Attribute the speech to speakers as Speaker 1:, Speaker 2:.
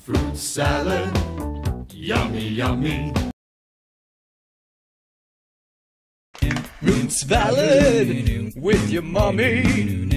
Speaker 1: Fruit salad, yummy, yummy.
Speaker 2: Fruit salad with your mommy.